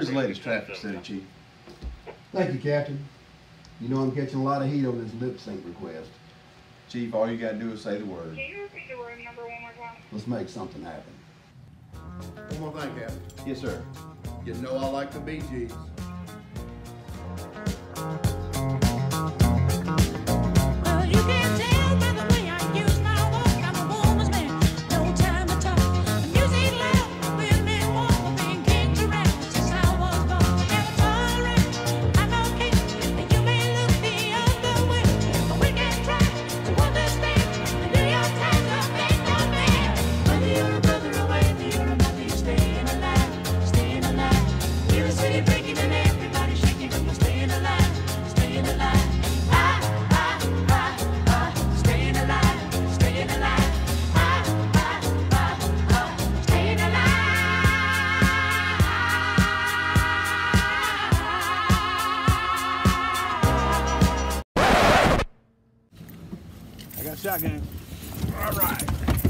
Here's the latest traffic study, Chief. Thank you, Captain. You know I'm catching a lot of heat on this lip sync request. Chief, all you gotta do is say the word. Can you repeat the room number one more time? Let's make something happen. One more thing, Captain. Yes, sir. You know I like the Bee Gees. I got shotgun. All right.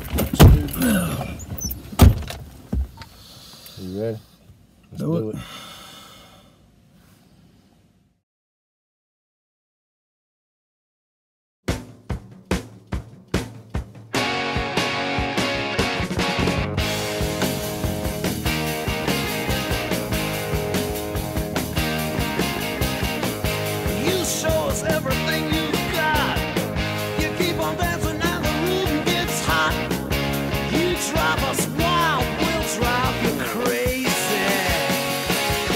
You ready? Let's do it. You show us everything you've got. You keep on dancing and the room gets hot. You drive us wild, we'll drive you crazy.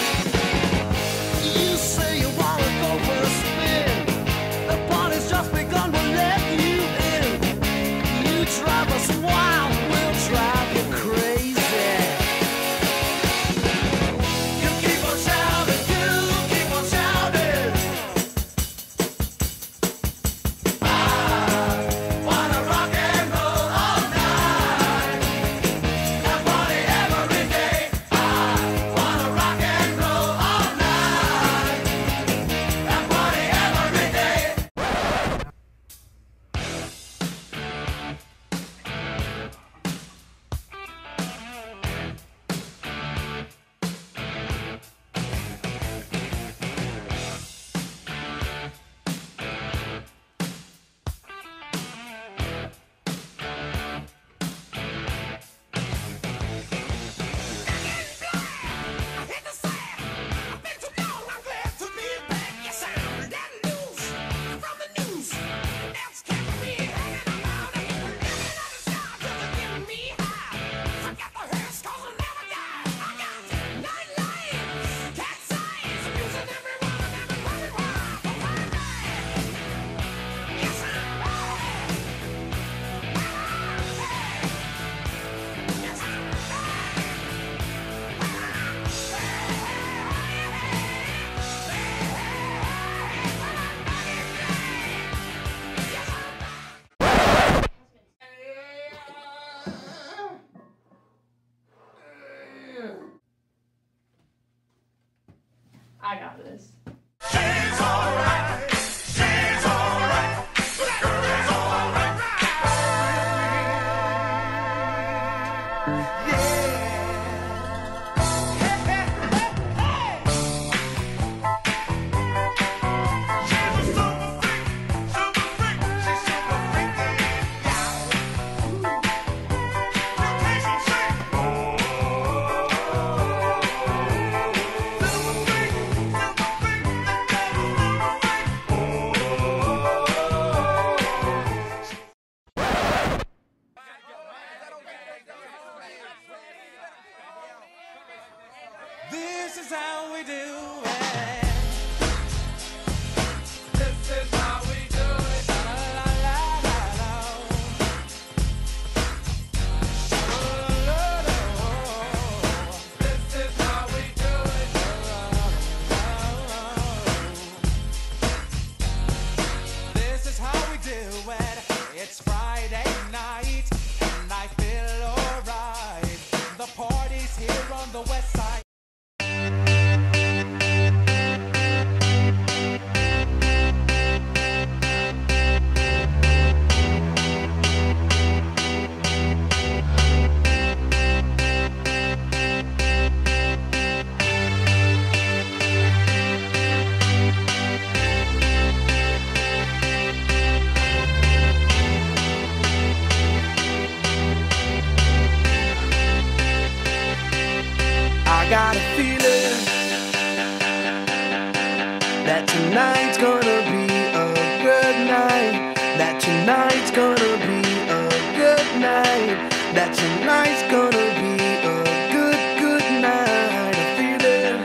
tonight's gonna be a good night. That tonight's gonna be a good night. That tonight's gonna be a good night. I feel it.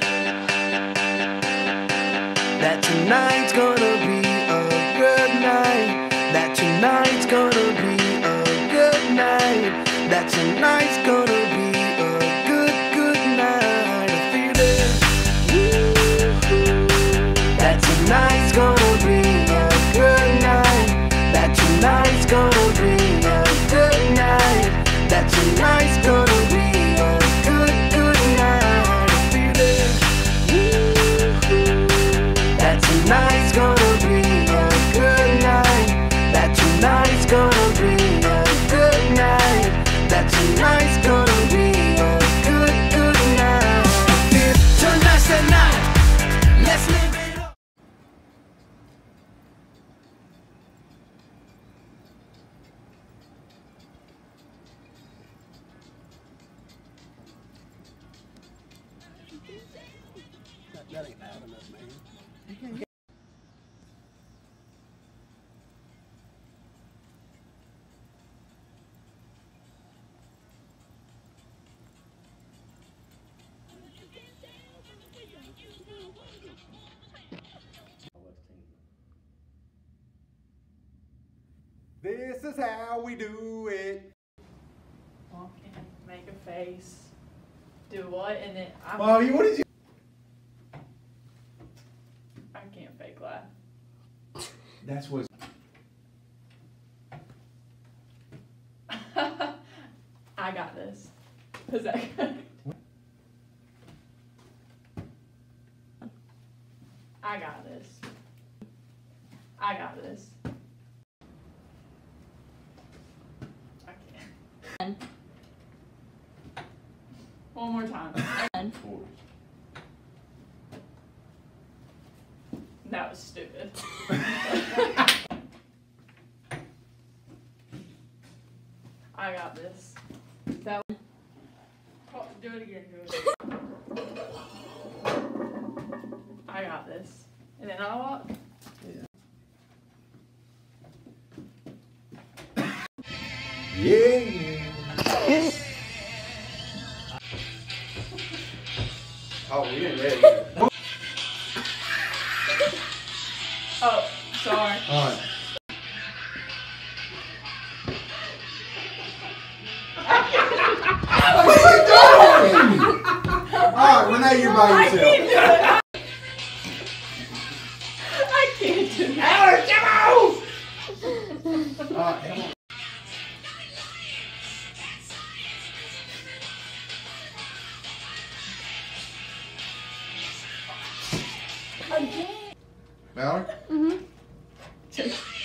That tonight's gonna be a good night. That tonight's gonna be a good night. That tonight's gonna be a good night. I feel it. That tonight's gonna be a good night. That tonight's gonna be a good night. That tonight's gonna be a good night. I feel it. That tonight's gonna be a good night. That tonight's gonna be a good night. That tonight's gonna be a good night. Tonight's the night. Let's live it up. That ain't happening, man. This is how we do it. Walk in, make a face, do what, and then Mommy, what did you? I can't fake laugh. That's what. I got this. Is that good? I got this. I got this. I can't. One more time. That was stupid. I got this. That. Oh, do it again. Do it again. I got this. And then I'll walk. Yeah. Oh, we didn't ready yet. Oh, sorry. All right. All right, Renee, you're by I yourself. can't do it. I can't do it. Alex, come on! All right, come on. Again. Valerie? Just